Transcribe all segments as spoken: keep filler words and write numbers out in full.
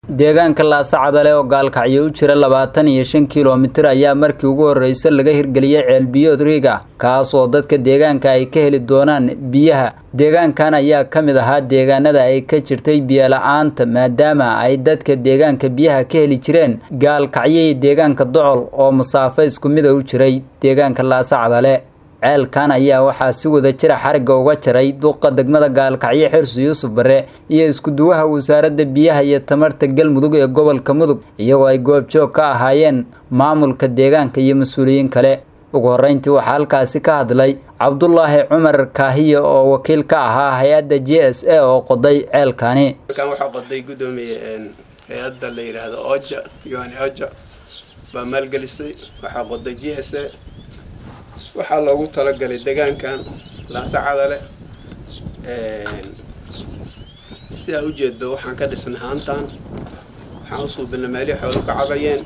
deegaanka Laasacadale oo gaalkacyo u jira labaatan iyo shan kiiloomitir ayaa markii ugu horeysay laga hirgeliyay ceel biyood riiga kaas oo dadka deegaanka ay ka heli doonaan biyaha. deegaankan ayaa kamid ahaa deegaanada ay ka jirtay biyo la'aanta maadaama ay dadka deegaanka biyaha ka heli jireen gaalkacyo iyo deegaanka Docol oo masaafo isku mid ah u jiray deegaanka Laasacadale. ceelkan ayaa waxaa si wada jira xariga uga jaray duqa degmada Gaalkacyo Xirsi Yuusuf Bare iyo isku duwaha wasaaradda biyaha iyo tamarta Galmudug ee gobolka Mudug iyagoo ay goob joog ka ahaayeen maamulka deegaanka iyo mas'uuliyiin kale. ugu horeyntii waxaa halkaasi ka hadlay Cabdullaahi Cumar Kaahiye oo wakiil ka ahaa hay'adda G S A oo qoday ceelkani. kan waxa qoday gudoomiye hay'adda la yiraahdo Oja Yohani Oja ba maalgelisay waxa qoday G S A waxaa loogu talagalay deegaankan Laasacadale ee si ay u jeedo waxaan ka dhisnaa hantaan waxaan u suubinay meel xoolo ka cabayeen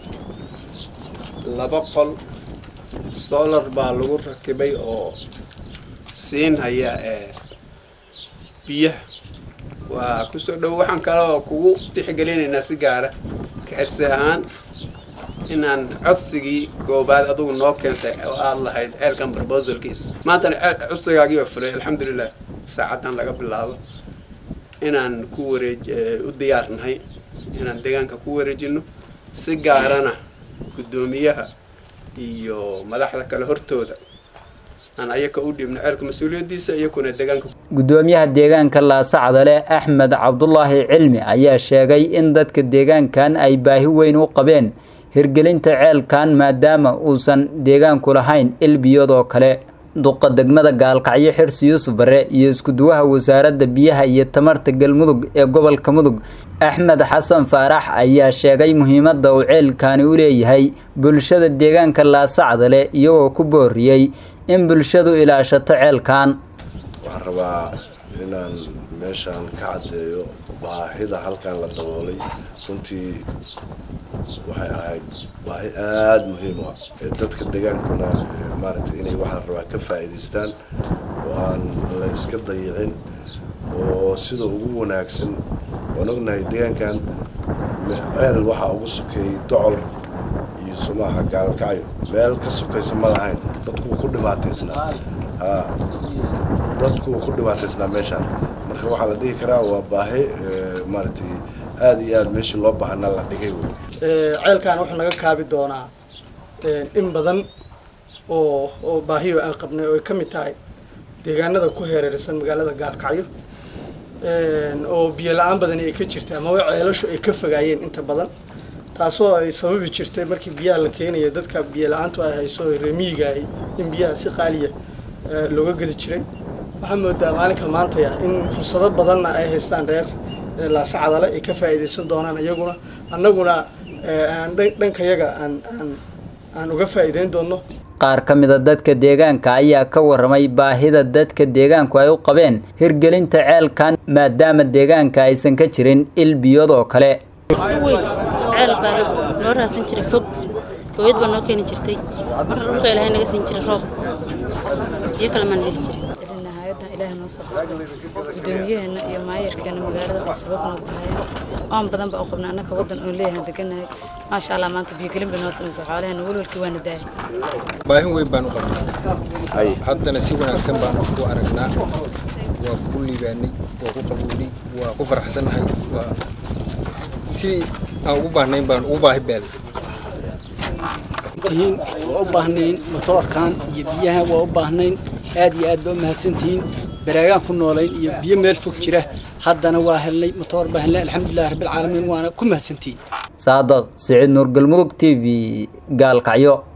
laba qol solar baa lagu rakibay oo siin haya ee biyaha waa ku soo dhow waxaan kale kugu tixgelinaynaa si gaar ah ka xirsi ahaan inaan codsigii koobaad adigu noo keentay oo aad lahayd ceelkan proposalkiis maanta codsigaagii waa fulay alxamdulillaah saacadan laga bilaabo inaan ku wareej u diyaarnahay inaan deegaanka ku wareejino si gaarana gudoomiyaha iyo madaxda kale hortooda aan ayaka u dhibno ceelka mas'uuliyadiisa iyo kuna deegaanka. gudoomiyaha deegaanka Laasacadale Axmed Cabdullaahi Cilmi ayaa sheegay in dadka deegaankan ay baahi weyn u qabeen hirgelinta ceelkan maadaama uusan deegaanku lahayn il biyood oo kale. duqa degmada Gaalkacyo Xirsi Yuusuf Bare iyo isku duwaha wasaaradda biyaha iyo tamarta Galmudug ee gobolka Mudug Axmed Xasan Faarax ayaa sheegay muhiimadda uu ceelkani u leeyahay bulshada deegaanka Laasacadale iyagoo ku booriyay in bulshadu ilaashato ceelkan. waxaan rabaa inaan meeshaan ka cadeeyo baahida halkan la daboolay runtii waxay ahayd baahi aad muhiim u ah dadka deegaankuna maaragtay inay waxaan rabaa ka faa'iideystaan oo aan la iska dayicin oo sida ugu wanaagsan waan ognahay deegaankan ceel waxaa ugu sokeeyay Docol iyo Soomaha Gaalkacyo meel ka sokaysa ma lahayn dadku ku dhibaataysnaa haa dadku ku dhibaataysnaa meeshaan marka waxaa la dhihi karaa waa baahi maaragtay aad iyo aad meeshii loo baahnaa la dhigay wey. ceelkan wuxuu naga kaabi doonaa in badan oo oo baahiyo aan qabnay oo ka mid tahay deegaanada ku hareeraysan magaalada Gaalkacyo oo biyo la'aan badan ay ka jirtay ama ceelashu ay ka fogaayeen inta badan taasoo ay sababi jirtay markii biyaha la keenayo dadka biyo la'aantu ay hayso reemiga in biyaha si qaaliya looga gadi jiray. waxaan moodaa maalinka maanta in fursado badan ay haystaan reer Laasacadale ay ka faa'iideysan doonaan iyaguna annaguna aan dhankayaga aan aan aan uga faa'iideyn doono. qaar ka mid ah dadka deegaanka ayaa ka waramay baahida dadka deegaanku ay u qabeen hirgelinta ceelkan maadaama deegaanka aysan ka jirin il biyood oo kale. ceel baa noo raasan jiray fog booyad baa noo keeni jirtay marka dhulka Ilaahay naga siin jiray roob iyo kala man heli jiray ilaahay noo soo qasbay gudoomiyaheena iyo maayirkeena magaalada ay sabab noogu hayeen aan badan ba u qabnaa anaka wadan oo leeyahay deganahay ma sha Allah maanta biyo gelin baa sameeyay xoolaheena walwalkii waana daay baahin weyn baan u qabnaa haddana si wanaagsan baan u aragnaa waa ku liibaanay waa ku qabuulay waa ku faraxsanahay waa si aan ugu baahnayn baan ugu baahi beel tihiin waa u baahnayn motorkan iyo biyaha waa u baahnayn aad iyo aad baa mahadsantihiin baraagaan ku noolayn iyo biyo meel fog jira haddana waa helnay motor baa helnay alxamdulillaah rabbil caalamiin waana ku mahadsantihiin. Saadad Saciid Nuur Galmudug T V Gaalkacyo.